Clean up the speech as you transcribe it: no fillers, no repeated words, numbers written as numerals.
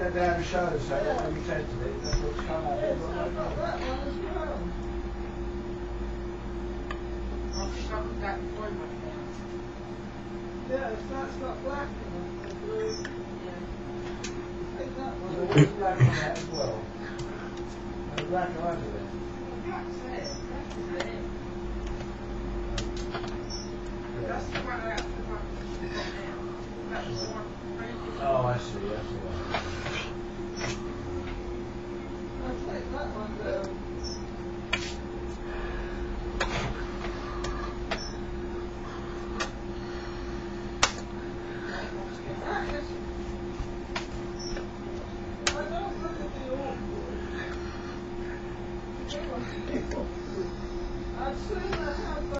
that down to show, so that's what you tested it. That's what's come out. That one as well. Yeah, it's got black in it, and blue. Yeah. I think that one. There was black on that as well. And black over there. That's it. That's the one I have to put now. That's the one. Oh, I see. That's the one.